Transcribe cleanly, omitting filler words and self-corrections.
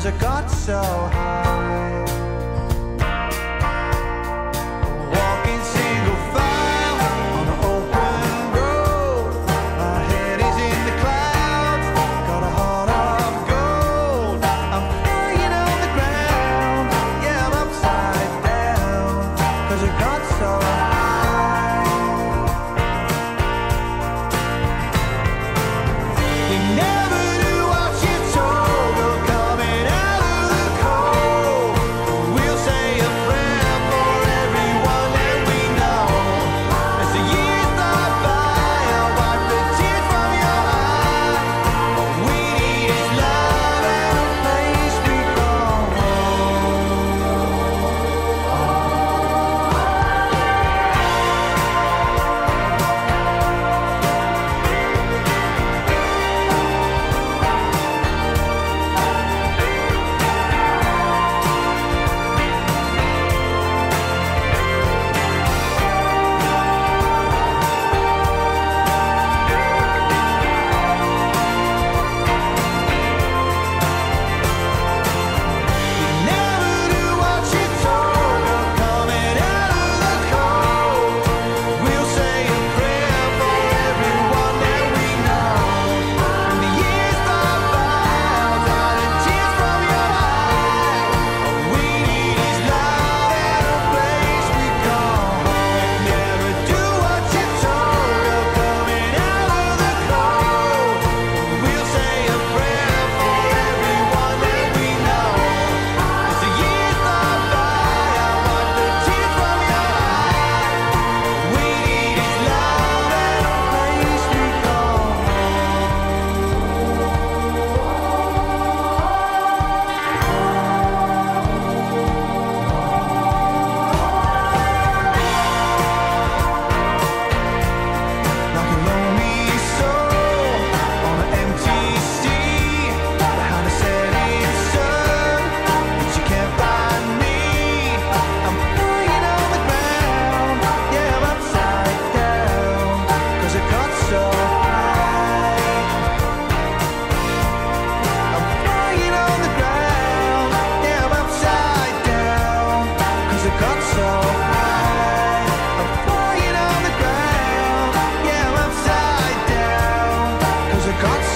'cause I got so high. Walking single file on an open road. My head is in the clouds, got a heart of gold. I'm flying on the ground, yeah, I'm upside down, 'cause I got so high. You never knew what you told, girl, coming out of the cold. We'll say a prayer for everyone that we know. As the years fly by, I'll wipe the tears from your eye. All we need is love and a place we call got